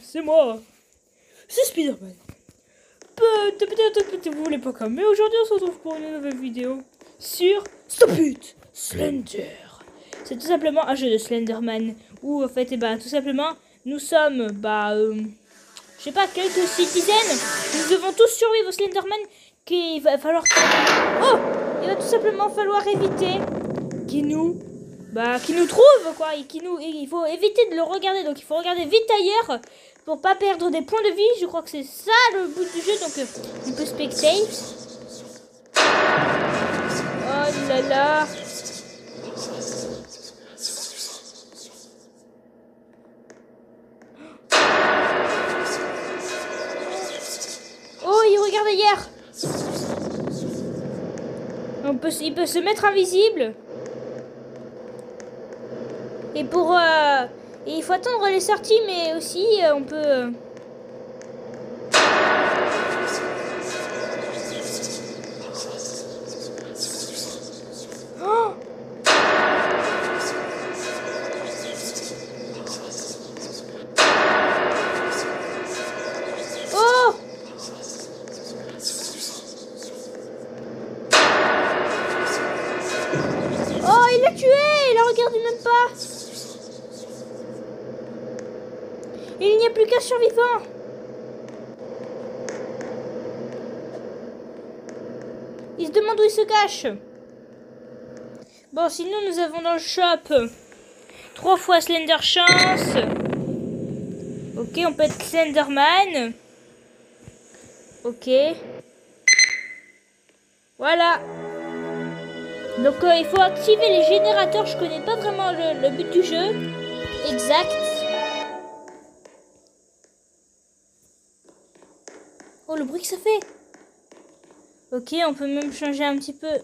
c'est moi. C'est Spider-Man. Peut-être vous voulez pas comme, mais aujourd'hui on se retrouve pour une nouvelle vidéo sur Stop It Slender. C'est tout simplement un jeu de Slenderman où en fait, tout simplement, nous sommes, je sais pas, quelques citizens. Nous devons tous survivre au Slenderman qu'il va falloir... Oh! Il va tout simplement falloir éviter qu'il nous trouve, quoi. Il faut éviter de le regarder, donc il faut regarder vite ailleurs pour pas perdre des points de vie. Je crois que c'est ça le but du jeu, donc on peut spectate. Oh là là. Oh, il regarde ailleurs. Il peut se mettre invisible. Et et il faut attendre les sorties, mais aussi on peut... Oh! Oh! Oh, il l'a tué! Il la regarde même pas! Il n'y a plus qu'un survivant. Il se demande où il se cache. Bon, sinon nous avons dans le shop 3 fois Slender Chance. Ok, on peut être Slenderman. Ok. Voilà. Donc il faut activer les générateurs. Je connais pas vraiment le but du jeu exact. Oh, le bruit que ça fait. Ok, on peut même changer un petit peu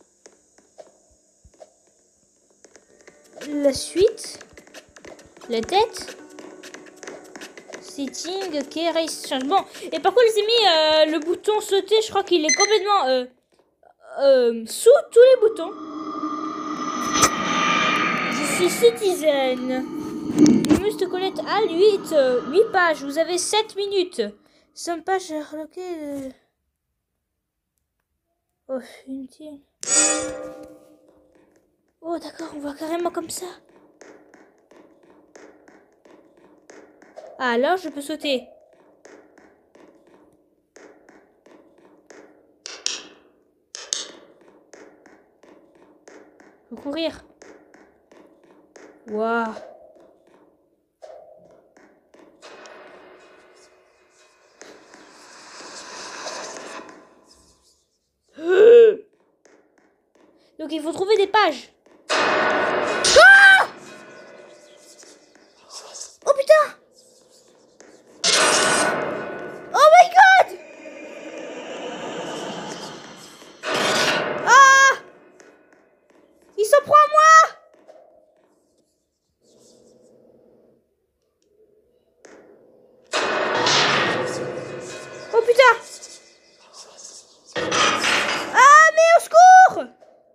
la suite. La tête. Setting, ok, race change. Bon, et par contre les amis, le bouton sauter, je crois qu'il est complètement sous tous les boutons. Je suis citizen. Must collect à 8 pages. Vous avez 7 minutes. 5 pages reloquées. Oh, inutile. Oh, d'accord, on voit carrément comme ça. Ah, alors je peux sauter. Faut courir. Waouh. Donc il faut trouver des pages. Ah! Oh putain! Oh my god! Ah! Il s'en prend à moi! Oh putain! Ah, mais au secours!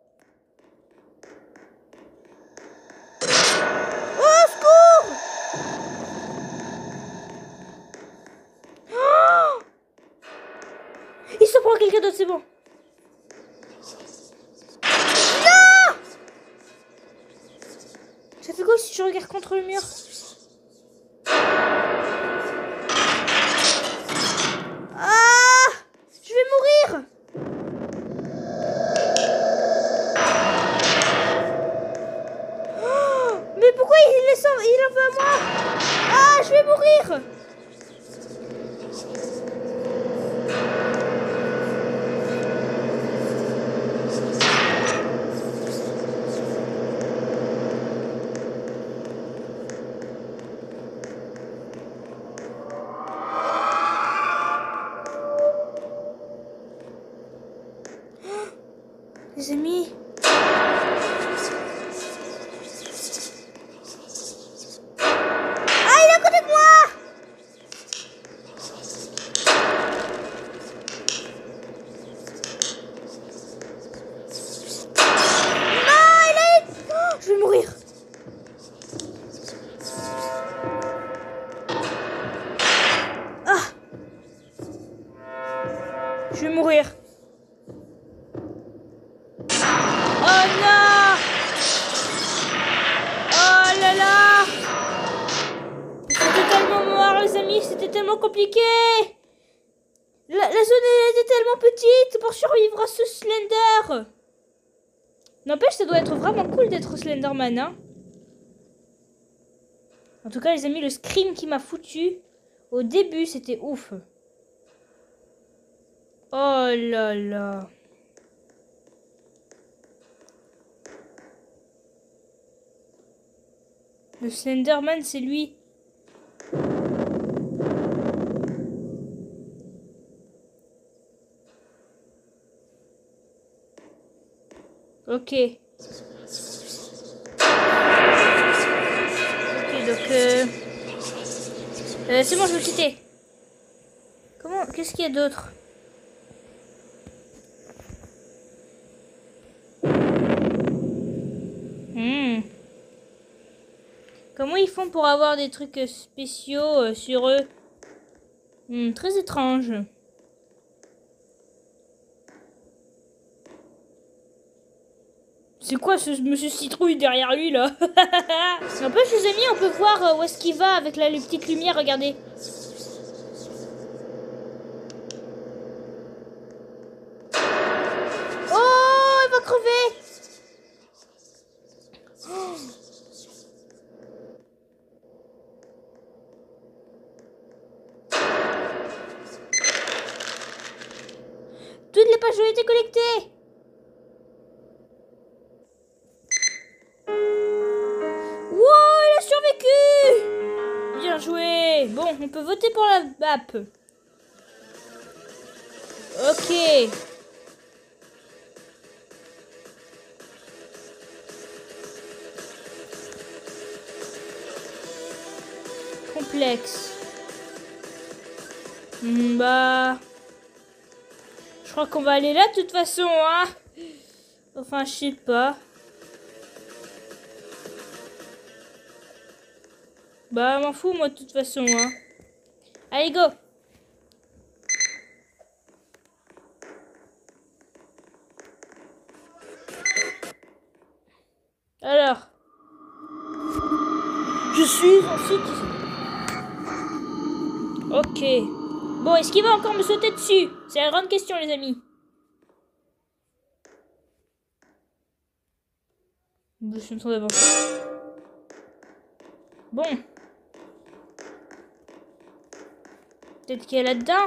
Il se prend quelqu'un d'autre, c'est bon. Non! Ça fait quoi si je regarde contre le mur? Ah! Je vais mourir! Oh, mais pourquoi il en veut à moi? Ah, je vais mourir! Les amis. Ah, il est à côté de moi! Je vais mourir. Oh non! Oh là là! C'était tellement mort, les amis, c'était tellement compliqué! La zone était tellement petite pour survivre à ce Slender! N'empêche, ça doit être vraiment cool d'être Slenderman, hein? En tout cas, les amis, le scream qui m'a foutu au début, c'était ouf. Oh là là. Le Slenderman, c'est lui. Ok. Ok, donc... c'est bon, je veux quitter. Comment... Qu'est-ce qu'il y a d'autre? Comment ils font pour avoir des trucs spéciaux sur eux? Très étrange. C'est quoi ce monsieur citrouille derrière lui là? N'empêche les amis, on peut voir où est-ce qu'il va avec la petite lumière, regardez. Oh, il va crever. Oh. Toutes les pages ont été collectées. Wow, il a survécu. Bien joué. Bon, on peut voter pour la map. Ok. Complexe. Bah... Je crois qu'on va aller là de toute façon, hein. Enfin, je sais pas. Bah, m'en fous, moi, de toute façon, hein. Allez, go. Alors. Je suis en citizen. Ok. Bon, est-ce qu'il va encore me sauter dessus? C'est la grande question, les amis. Je suis en train d'avancer. Bon. Peut-être qu'il y a là-dedans.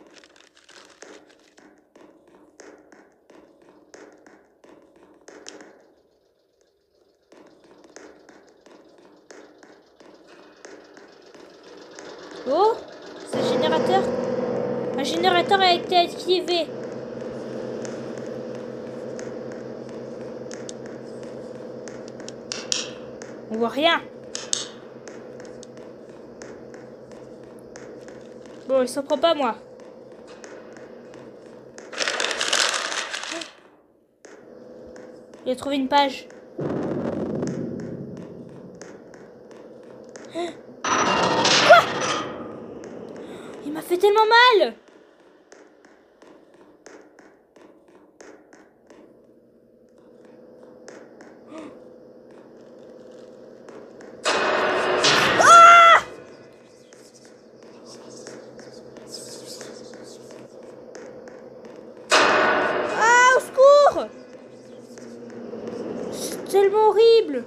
Oh, c'est un générateur. Un générateur a été activé. On voit rien. Bon, il s'en prend pas, moi. Il a trouvé une page. Quoi? Il m'a fait tellement mal. Tellement horrible.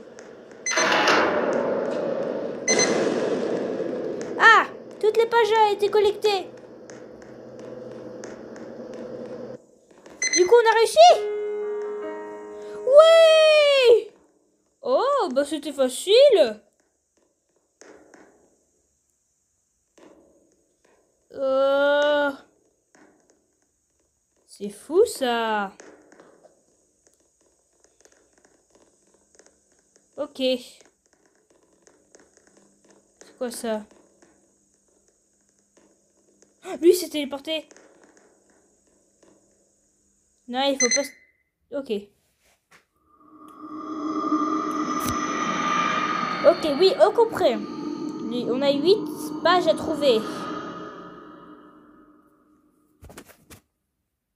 Ah, toutes les pages ont été collectées. Du coup, on a réussi. Oui. Oh, bah c'était facile. C'est fou ça. Ok. C'est quoi ça? Lui s'est téléporté. Non, il faut pas... Ok. Ok, oui, on comprend. On a 8 pages à trouver.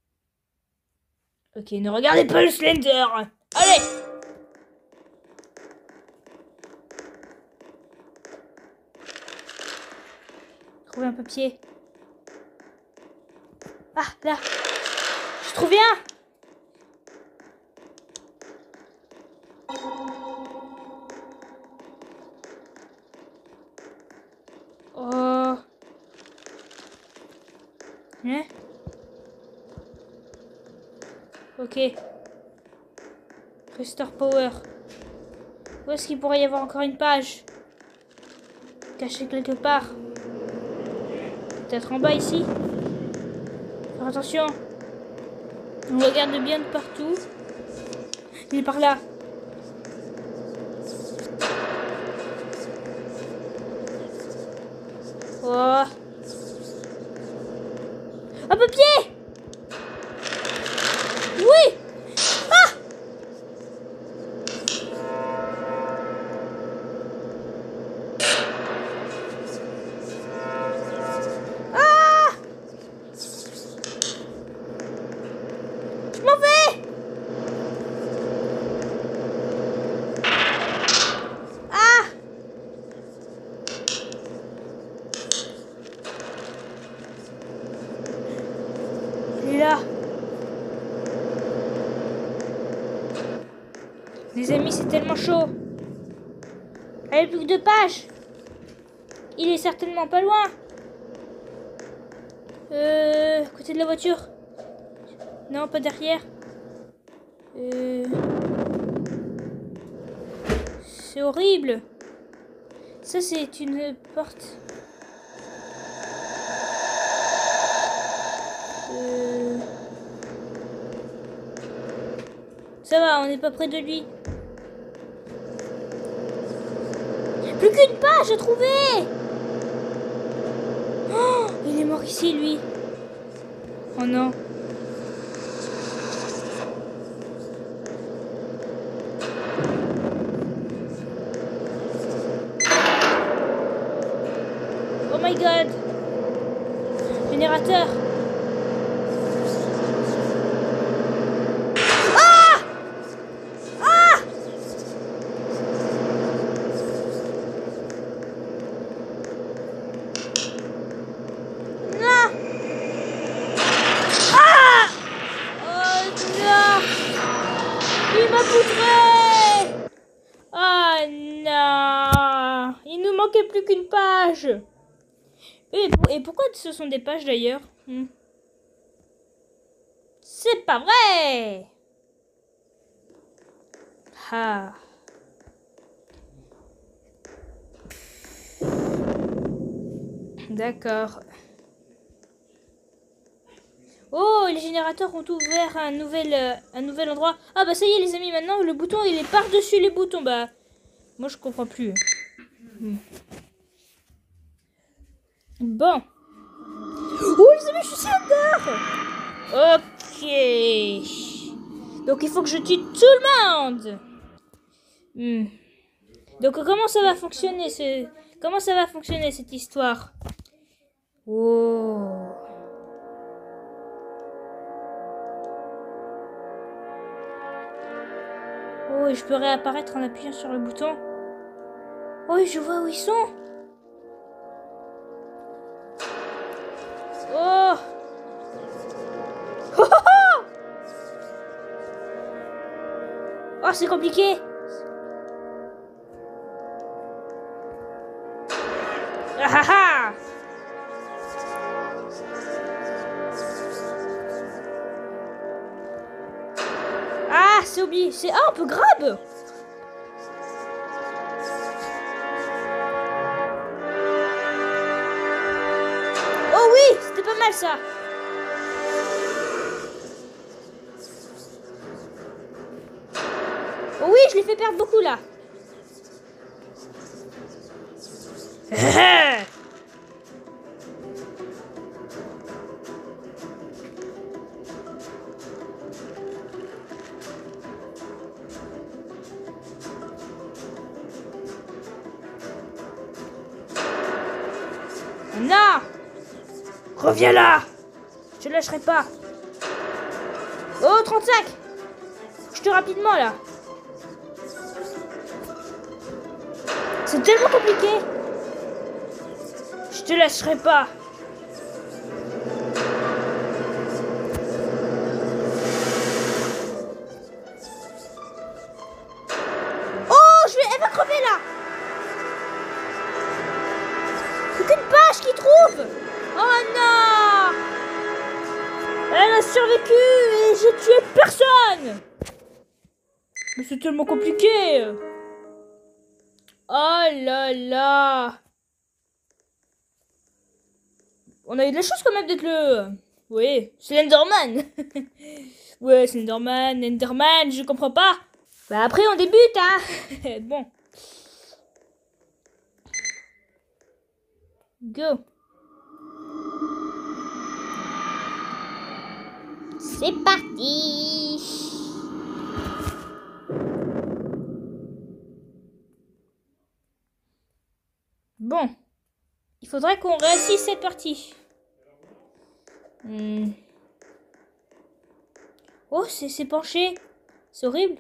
Ok, ne regardez pas le Slender. Allez. Trouver un papier. Ah, là. Je trouve bien. Oh. Hein? Ok. Restore Power. Où est-ce qu'il pourrait y avoir encore une page? Cachée quelque part. Peut-être en bas ici. Faire attention. On regarde bien de partout. Il est par là. Oh. Un papier! Oui! Ah! Ah! Je m'en vais! Ah! Il est là. Les amis, c'est tellement chaud. Allez, plus que 2 pages. Il est certainement pas loin. À côté de la voiture. Non, pas derrière. C'est horrible. Ça, c'est une porte. Ça va, on n'est pas près de lui. Plus qu'une page à trouver. Oh, il est mort ici, lui. Oh non. Oh my god. Générateur. Oh non! Il nous manquait plus qu'une page. Et pourquoi ce sont des pages d'ailleurs? C'est pas vrai! Ah. D'accord. Oh, les générateurs ont ouvert un nouvel endroit. Ah bah ça y est les amis, maintenant le bouton il est par-dessus les boutons. Bah, moi je comprends plus. Bon. Oh les amis, je suis Slender. Ok. Donc il faut que je tue tout le monde. Donc comment ça va fonctionner cette histoire? Oh. Oh, et je peux réapparaître en appuyant sur le bouton. Oh, et je vois où ils sont. Oh. Oh, oh, oh. Oh, c'est compliqué. Ah ah ah. Ah, c'est oublié. Ah, on peut grab. Oh oui, c'était pas mal ça. Oh oui, je l'ai fait perdre beaucoup là. Non! Reviens là! Je te lâcherai pas! Oh, 35. Je te rapidement, là. C'est tellement compliqué. Je te lâcherai pas. Elle va crever là. C'est qu'une page qui trouve. Oh non. Elle a survécu et j'ai tué personne. Mais c'est tellement compliqué. Oh là là. On a eu de la chance quand même d'être le... Oui, Slenderman. Ouais, Slenderman, Enderman, je comprends pas. Bah après on débute, hein. Bon. Go. C'est parti. Bon. Il faudrait qu'on réussisse cette partie. Oh, c'est penché. C'est horrible.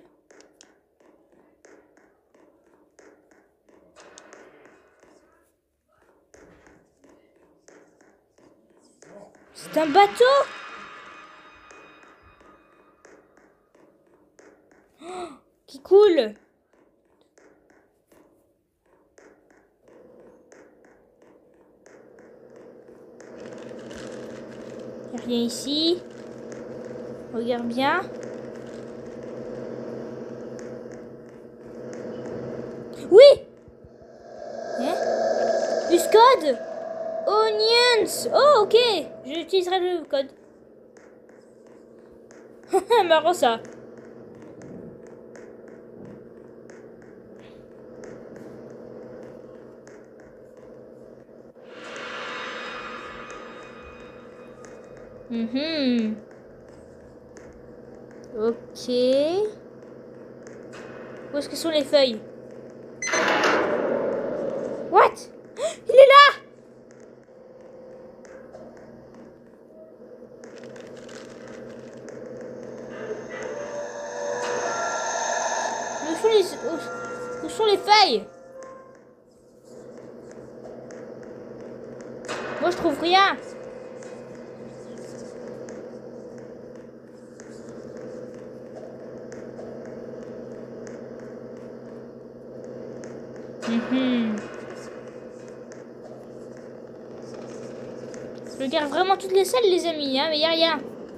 C'est un bateau. Oh, qui coule. Il n'y a rien ici. Regarde bien. Oui. Hein? Plus code. Onions. Oh, ok. J'utiliserai le code. Marrant ça. Ok. Où est-ce que sont les feuilles? What? Il est là! Où sont les feuilles? Moi je trouve rien. Je regarde vraiment toutes les salles, les amis, hein, mais y a rien.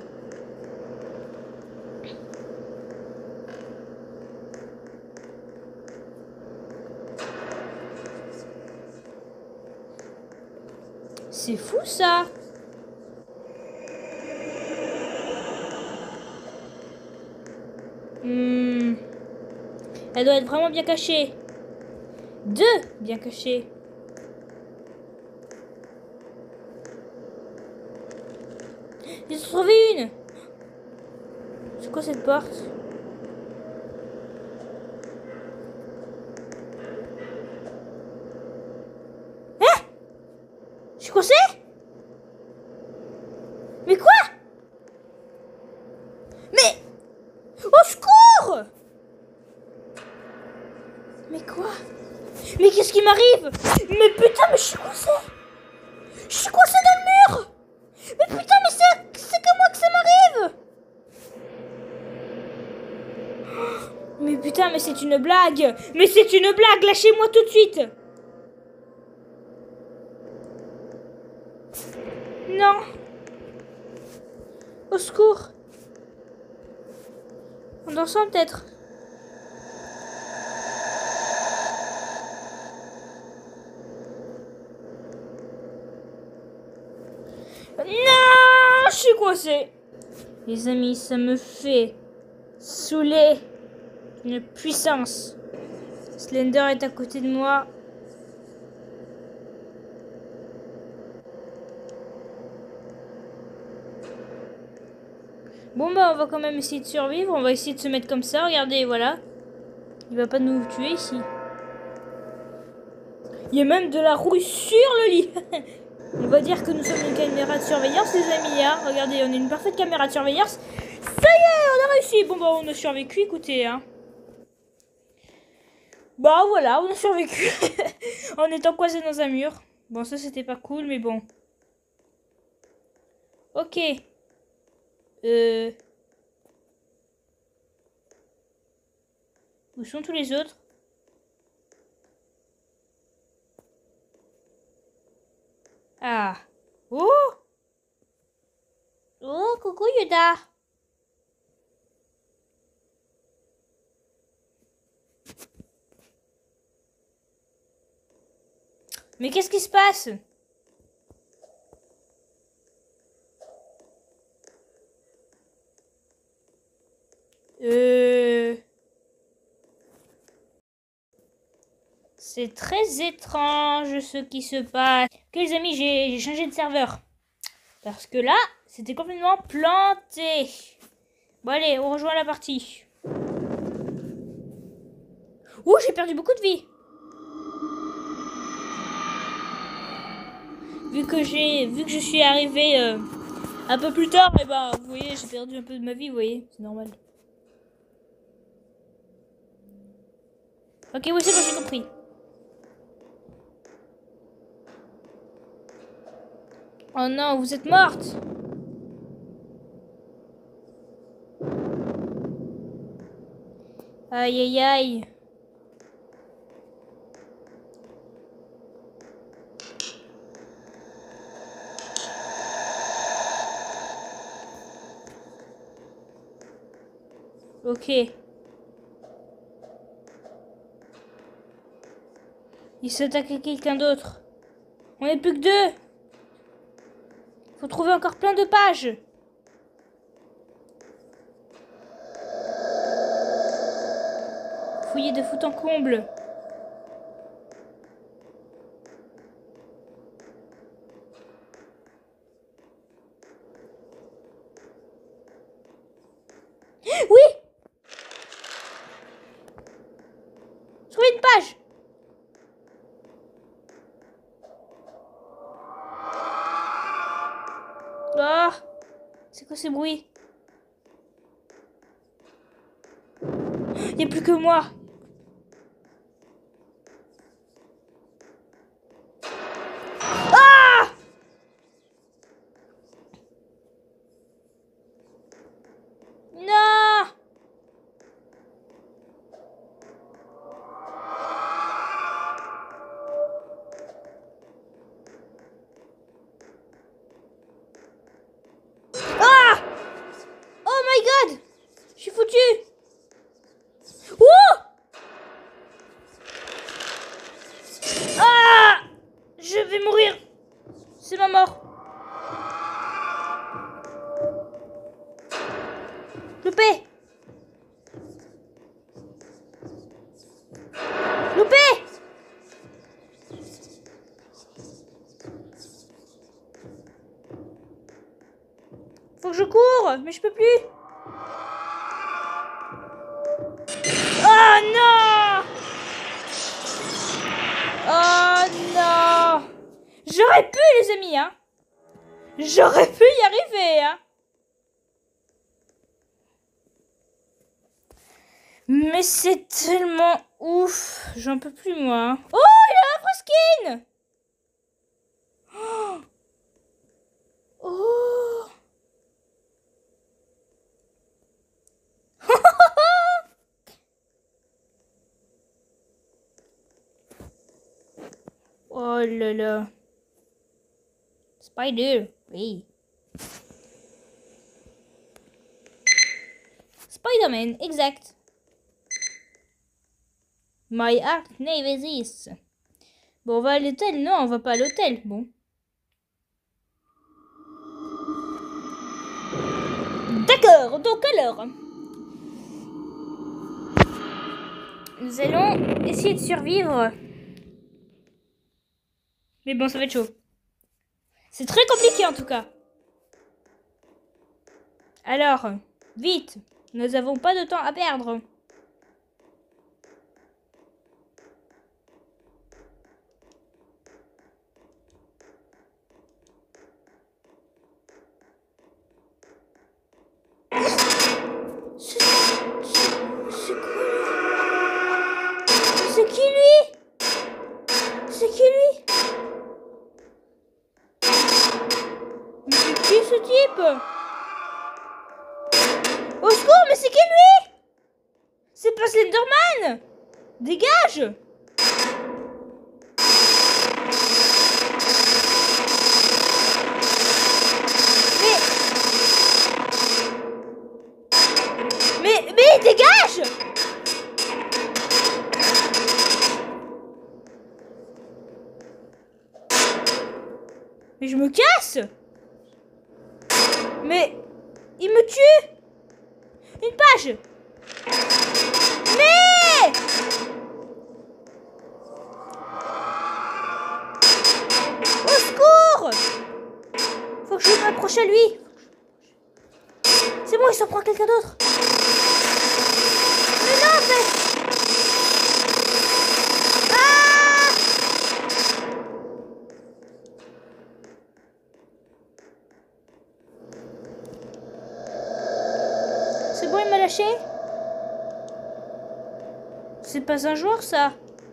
C'est fou ça. Elle doit être vraiment bien cachée. Deux bien cachés. J'ai trouvé une. C'est quoi cette porte? Hein? Je suis coincé? Mais quoi? Mais... Au secours! Mais quoi? Mais qu'est-ce qui m'arrive? Mais putain, mais je suis coincé! Je suis coincé dans le mur! Mais putain, mais c'est que moi que ça m'arrive! Mais putain, mais c'est une blague! Mais c'est une blague! Lâchez-moi tout de suite! Non! Au secours! On dort ensemble peut-être? Non, je suis coincé. Les amis, ça me fait saouler une puissance. Slender est à côté de moi. Bon bah on va quand même essayer de survivre. On va essayer de se mettre comme ça. Regardez, voilà. Il va pas nous tuer ici. Il y a même de la rouille sur le lit. On va dire que nous sommes une caméra de surveillance, les amis. Hein. Regardez, on est une parfaite caméra de surveillance. Ça y est! réussi. Bon, bah, on a survécu, écoutez, hein. Bah, voilà, on a survécu. En étant coincé dans un mur. Bon, ça, c'était pas cool, mais bon. Ok. Où sont tous les autres? Ah. Oh! Oh, coucou Yoda. Mais qu'est-ce qui se passe? C'est très étrange ce qui se passe. Ok les amis, j'ai changé de serveur. Parce que là, c'était complètement planté. Bon allez, on rejoint la partie. Ouh, j'ai perdu beaucoup de vie. Vu que je suis arrivé un peu plus tard, et bah vous voyez, j'ai perdu un peu de ma vie, vous voyez, c'est normal. Ok, oui, c'est bon, j'ai compris. Oh non, vous êtes morte. Aïe, aïe, aïe. Ok. Il s'attaque à quelqu'un d'autre. On n'est plus que deux. Faut trouver encore plein de pages. Fouiller de fond en comble. Oui! Trouver une page. Ah! C'est quoi ces bruits? Il n'y a plus que moi. Ah! Non! Ah! Oh my god! Je suis foutu! Oh! Ah! Je vais mourir! C'est ma mort! Loupé! Loupé! Faut que je cours, mais je peux plus. Oh non! Oh non! J'aurais pu, les amis, hein? J'aurais pu y arriver, hein? Mais c'est tellement ouf. J'en peux plus, moi. Hein. Oh, il a un skin! Oh! Oh là là. Spider, oui. Spider-Man, exact. My heart never this. Bon, on va à l'hôtel. Non, on va pas à l'hôtel. Bon. D'accord, donc alors. Nous allons essayer de survivre. Mais bon, ça va être chaud. C'est très compliqué en tout cas. Alors, vite. Nous n'avons pas de temps à perdre. ce type? Au secours, mais c'est qui lui? C'est pas Slenderman! Dégage! Mais dégage! Mais je me casse! Mais il me tue! Une page! Mais au secours! Faut que je m'approche à lui. C'est bon, il s'en prend quelqu'un d'autre. Mais non, en fait. Ah! C'est bon, il m'a lâché. C'est pas un joueur, ça.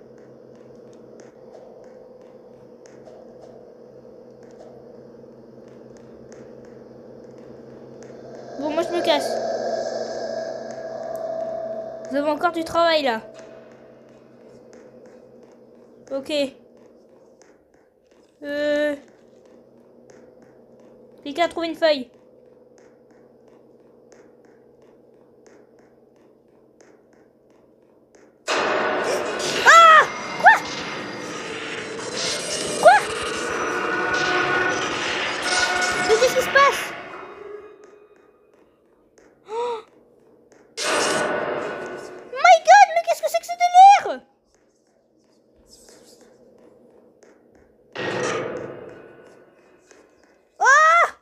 Bon, moi, je me casse. Nous avons encore du travail, là. Ok. Quelqu'un a trouvé une feuille. Qu'est-ce qui se passe? Oh my god, mais qu'est-ce que c'est que ce délire? Ah!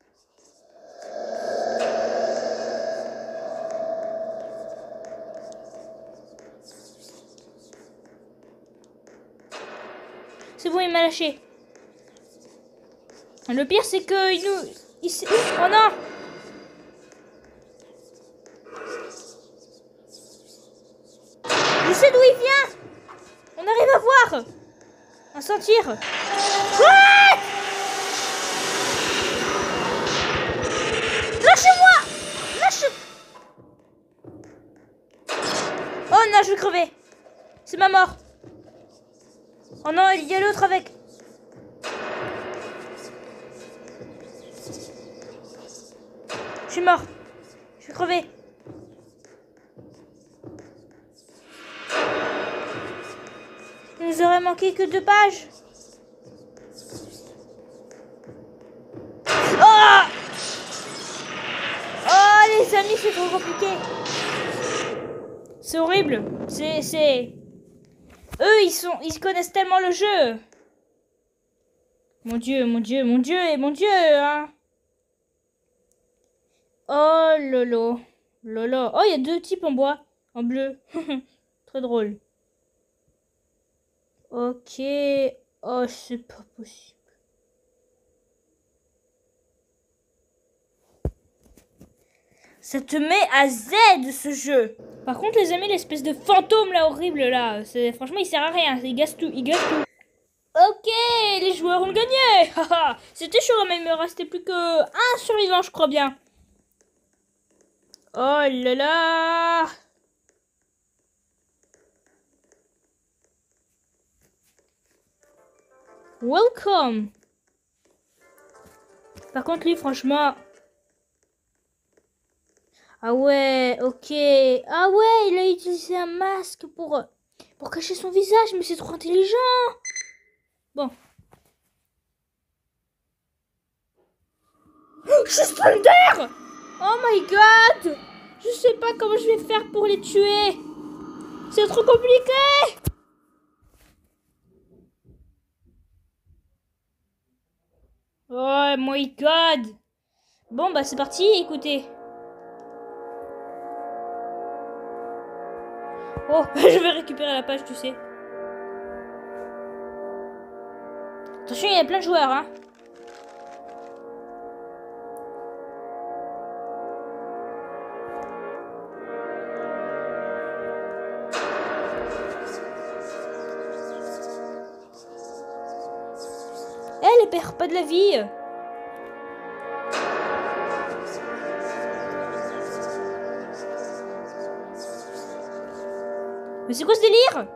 C'est bon, il m'a lâché. Le pire, c'est que oh non! Je sais d'où il vient! On arrive à voir! À sentir! Ouais! Lâchez-moi! Lâche! Oh non, je vais crever! C'est ma mort! Oh non, il y a l'autre avec! Je suis mort. Je suis crevé. Il nous aurait manqué que 2 pages. Oh! Oh les amis, c'est trop compliqué. C'est horrible. Eux, ils connaissent tellement le jeu. Mon Dieu, mon Dieu, mon Dieu et mon Dieu, hein. Oh lolo. Lolo. Oh, il y a 2 types en bois. En bleu. Très drôle. Ok. Oh, c'est pas possible. Ça te met à Z ce jeu. Par contre, les amis, l'espèce de fantôme là horrible là, franchement, il sert à rien. Il gâche tout. Il gâche tout. Ok, les joueurs ont gagné. C'était chaud, mais il me restait plus que 1 survivant, je crois bien. Oh là là. Welcome. Par contre, lui, franchement... Ah ouais, ok. Ah ouais, il a utilisé un masque pour cacher son visage, mais c'est trop intelligent. Bon. Je suis Splendur! Oh my god! Je sais pas comment je vais faire pour les tuer. C'est trop compliqué. Oh my god! Bon, bah c'est parti, écoutez. Oh, je vais récupérer la page, tu sais. Attention, il y a plein de joueurs, hein. Elle perd pas de la vie. Mais c'est quoi ce délire?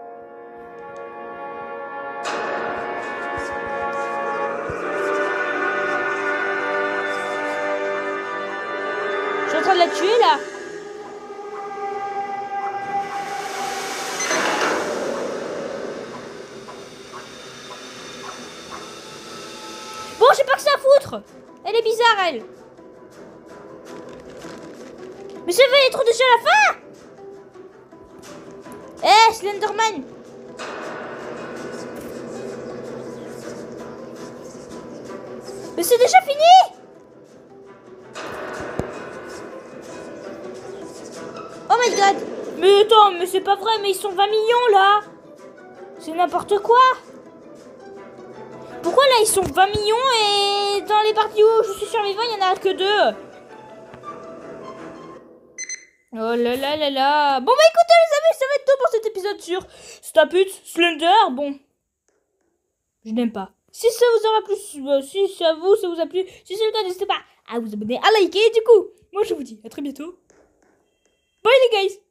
Je suis en train de la tuer là. Bon, j'ai pas que ça à foutre. Elle est bizarre, elle. Mais ça va être déjà la fin. Eh, Slenderman. Mais c'est déjà fini. Oh my god. Mais attends, mais c'est pas vrai, mais ils sont 20 millions là. C'est n'importe quoi. Pourquoi là ils sont 20 millions et dans les parties où je suis survivant, il y en a que 2? Oh là là là là. Bon bah écoutez les amis, ça va être tout pour cet épisode sur Staput Slender. Bon, je n'aime pas. Si ça vous aura plu, si ça vous a plu, si c'est le cas, n'hésitez pas à vous abonner, à liker. Du coup, moi je vous dis à très bientôt. Bye les guys.